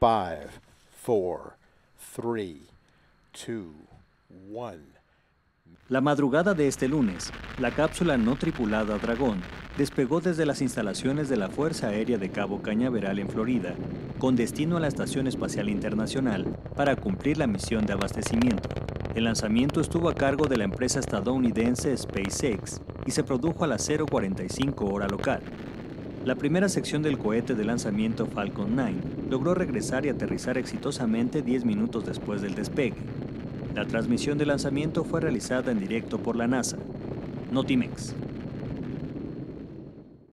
5, 4, 3, 2, 1. La madrugada de este lunes, la cápsula no tripulada Dragón despegó desde las instalaciones de la Fuerza Aérea de Cabo Cañaveral en Florida, con destino a la Estación Espacial Internacional para cumplir la misión de abastecimiento. El lanzamiento estuvo a cargo de la empresa estadounidense SpaceX y se produjo a las 0:45 hora local. La primera sección del cohete de lanzamiento Falcon 9 logró regresar y aterrizar exitosamente 10 minutos después del despegue. La transmisión de lanzamiento fue realizada en directo por la NASA. Notimex.